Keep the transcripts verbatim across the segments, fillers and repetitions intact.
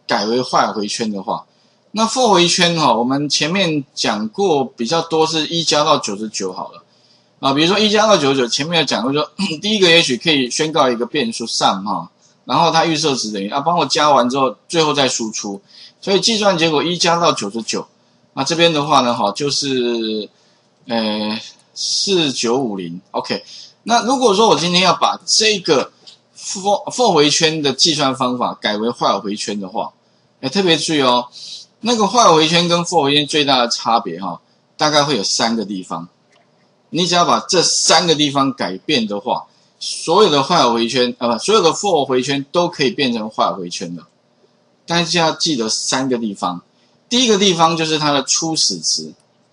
改为 while 回圈的话，那 for 回圈哈、哦，我们前面讲过比较多是一加到九十九好了啊，比如说一加到九十九，前面有讲过说，第一个也许可以宣告一个变数 sum 哈，然后它预设值等于啊，帮我加完之后，最后再输出，所以计算结果一加到九十九，那这边的话呢哈，就是呃四九五零 ，OK。那如果说我今天要把这个 for for 回圈的计算方法改为 while 回圈的话，哎，特别注意哦，那个 while 回圈跟 for 回圈最大的差别哈，大概会有三个地方。你只要把这三个地方改变的话，所有的 while 回圈啊不，所有的 for 回圈都可以变成 while 回圈了。但是要记得三个地方，第一个地方就是它的初始值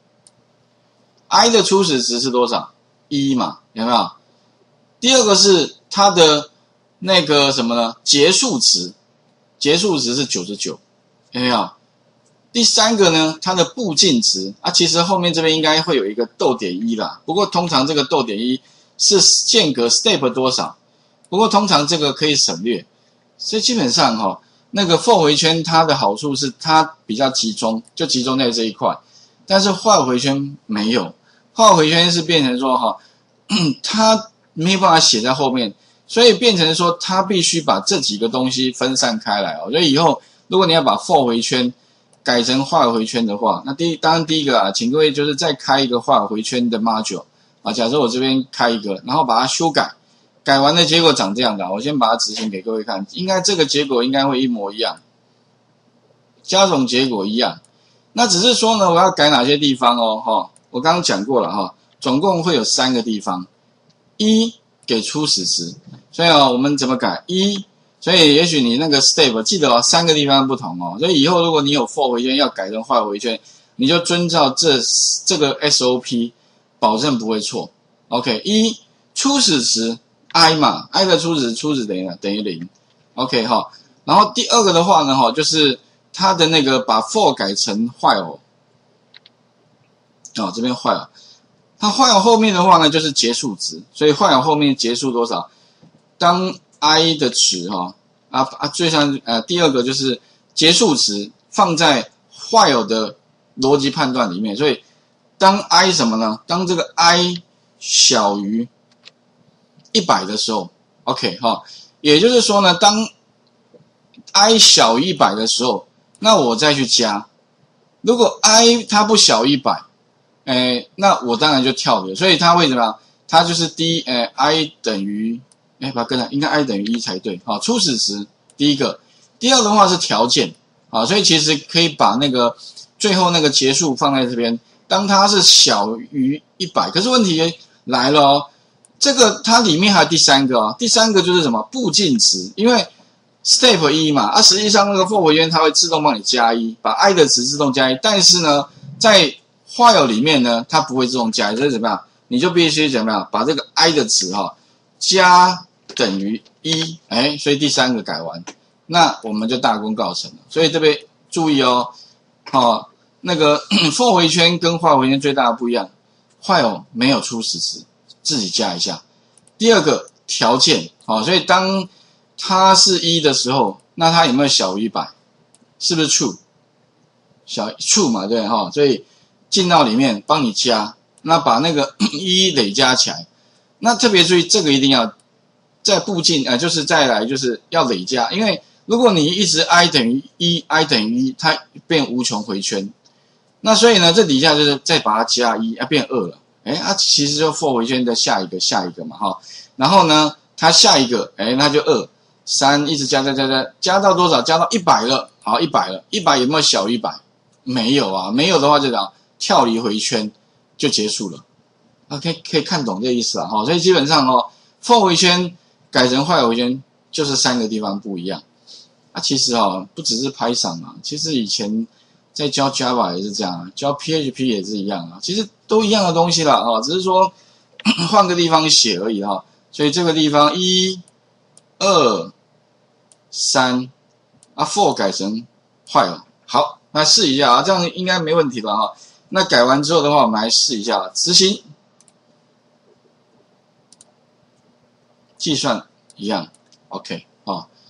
，i 的初始值是多少？一嘛，有没有？第二个是它的那个什么呢？结束值，结束值是九十九，有没有？第三个呢，它的步进值啊，其实后面这边应该会有一个逗点一啦，不过通常这个逗点一是间隔 step 多少，不过通常这个可以省略，所以基本上哈、哦，那个 for 回圈它的好处是它比较集中，就集中在这一块，但是 while 回圈没有 ，while 回圈是变成说哈、哦，它没有办法写在后面，所以变成说它必须把这几个东西分散开来哦。所以以后如果你要把 for 回圈改成 while 回圈的话，那第一当然第一个啊，请各位就是再开一个 while 回圈的 module 啊。假设我这边开一个，然后把它修改，改完的结果长这样的，我先把它执行给各位看，应该这个结果应该会一模一样，加总结果一样。那只是说呢，我要改哪些地方哦？哈，我刚刚讲过了哈，总共会有三个地方。一给初始值，所以哦，我们怎么改？一，所以也许你那个 step 记得哦，三个地方不同哦。所以以后如果你有 for 回圈要改成 while 回圈，你就遵照这这个 S O P， 保证不会错。OK， 一初始值 i 嘛 ，i 的初始初始等于等于零。OK 哈，然后第二个的话呢哈，就是它的那个把 for 改成 while， 哦这边 while。它while后面的话呢，就是结束值，所以while后面结束多少？当 i 的值哈啊啊，最上呃第二个就是结束值放在 while 的逻辑判断里面，所以当 i 什么呢？当这个 i 小于一百的时候 ，OK 哈，也就是说呢，当 i 小于一百的时候，那我再去加，如果 i 它不小于一百。诶，那我当然就跳了，所以它会怎么样？它就是第一，诶 ，i 等于，诶，把它跟上，应该 i 等于一才对，好，初始值第一个，第二的话是条件，啊，所以其实可以把那个最后那个结束放在这边，当它是小于一百，可是问题来了哦，这个它里面还有第三个哦，第三个就是什么步进值，因为 step 一嘛，啊，实际上那个 for 回圈它会自动帮你加一，把 i 的值自动加一，但是呢，在while 里面呢，它不会自动加，所以怎么样？你就必须怎么样？把这个 i 的值哈、哦、加等于一，哎，所以第三个改完，那我们就大功告成了。所以这边注意哦，哦，那个 for 回圈跟 while 回圈最大的不一样 ，while 没有初始值，自己加一下。第二个条件，哦，所以当它是一的时候，那它有没有小于一百？是不是 true？ 小 true 嘛，对哈、哦，所以进到里面帮你加，那把那个一累加起来，那特别注意这个一定要在步进呃，就是再来就是要累加，因为如果你一直 i 等于一 ，i 等于一，它变无穷回圈，那所以呢，这底下就是再把它加一，要变二了，哎，它其实就 for 回圈的下一个下一个嘛哈，然后呢，它下一个哎，那就二三一直加加加加加到多少？加到一百了，好一百了，一百有没有小于一百？没有啊，没有的话就讲。跳离回圈就结束了 ，OK， 可以看懂这意思啊，哈，所以基本上哦 ，for 回圈改成while回圈就是三个地方不一样。啊，其实哦，不只是 Python 啊，其实以前在教 Java 也是这样啊，教 P H P 也是一样啊，其实都一样的东西啦，哈，只是说换个地方写而已哈。所以这个地方一、二、三啊 ，for 改成while，好，来试一下啊，这样应该没问题了哈。那改完之后的话，我们来试一下执行，计算一样 ，OK 啊、哦。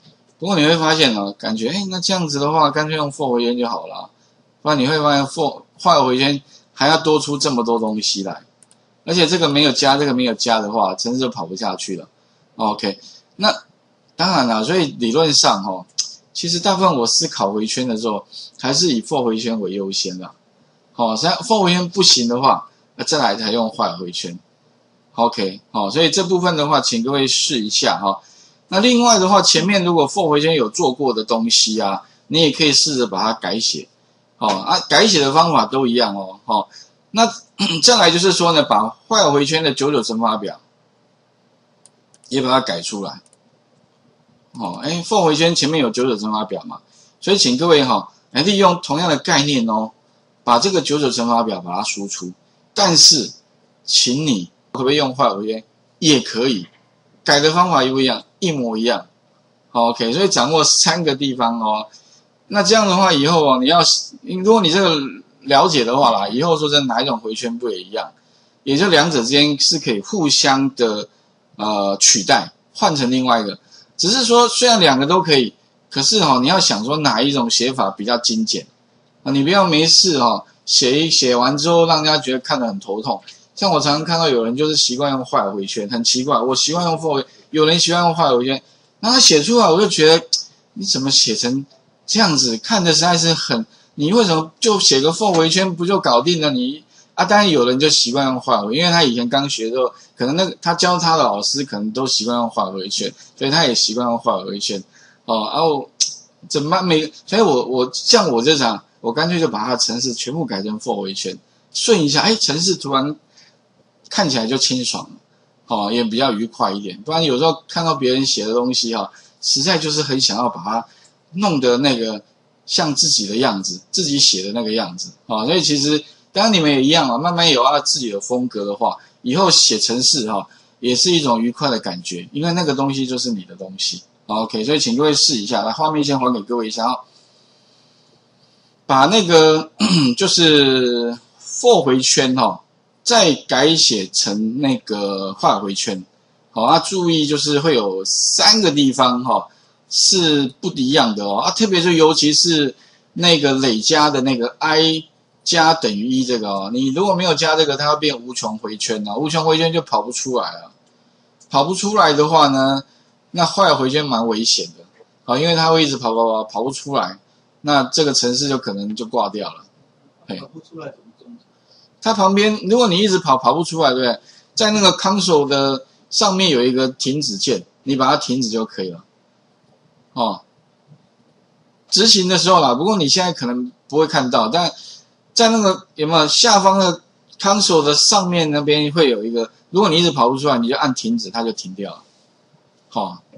不过你会发现哦，感觉哎，那这样子的话，干脆用 for 回圈就好了，不然你会发现 for 坏回圈还要多出这么多东西来，而且这个没有加，这个没有加的话，程式就跑不下去了。OK， 那当然啦，所以理论上哈、哦，其实大部分我思考回圈的时候，还是以 for 回圈为优先啦。好、哦，实际上 for 回圈不行的话，那再来才用坏回圈。OK， 好、哦，所以这部分的话，请各位试一下哈。哦那另外的话，前面如果 for 回圈有做过的东西啊，你也可以试着把它改写，哦啊，改写的方法都一样哦，哦，那再来就是说呢，把坏回圈的九九乘法表也把它改出来，哦，哎 ，for 回圈前面有九九乘法表嘛，所以请各位哈、哦，来利用同样的概念哦，把这个九九乘法表把它输出，但是，请你可不可以用坏回圈？也可以，改的方法一不一样？一模一样，好 ，OK， 所以掌握三个地方哦。那这样的话，以后哦，你要如果你这个了解的话啦，以后说真哪一种回圈不也一样？也就两者之间是可以互相的呃取代，换成另外一个。只是说虽然两个都可以，可是哈、哦，你要想说哪一种写法比较精简啊？你不要没事哈、哦，写一写完之后让人家觉得看得很头痛。像我常常看到有人就是习惯用坏回圈，很奇怪，我习惯用 for。有人喜欢用坏回圈，那他写出来我就觉得你怎么写成这样子，看着实在是很，你为什么就写个 for 回圈不就搞定了你啊？当然有人就习惯用坏回，因为他以前刚学的时候，可能那个他教他的老师可能都习惯用坏回圈，所以他也习惯用坏回圈哦。然后怎么每，所以我我像我这场，我干脆就把它的程式全部改成 for 回圈，顺一下，哎，程式突然看起来就清爽了。哦，也比较愉快一点，不然有时候看到别人写的东西哈、哦，实在就是很想要把它弄得那个像自己的样子，自己写的那个样子啊、哦。所以其实当然你们也一样啊，慢慢有啊自己的风格的话，以后写程式哈、哦，也是一种愉快的感觉，因为那个东西就是你的东西。OK， 所以请各位试一下，来画面先还给各位一下啊、哦，把那个就是 for 回圈哈、哦。再改写成那个坏回圈，好、哦，啊，注意就是会有三个地方哈、哦、是不一样的哦，啊，特别是尤其是那个累加的那个 i 加等于一这个哦，你如果没有加这个，它会变无穷回圈啊，无穷回圈就跑不出来了，跑不出来的话呢，那坏回圈蛮危险的，好、哦，因为它会一直跑跑跑跑不出来，那这个程式就可能就挂掉了， 跑不出来怎么终止？ 它旁边，如果你一直跑跑不出来，对不对？在那个 console 的上面有一个停止键，你把它停止就可以了。哦，执行的时候啦，不过你现在可能不会看到，但在那个有没有下方的 console 的上面那边会有一个，如果你一直跑不出来，你就按停止，它就停掉了。好、哦，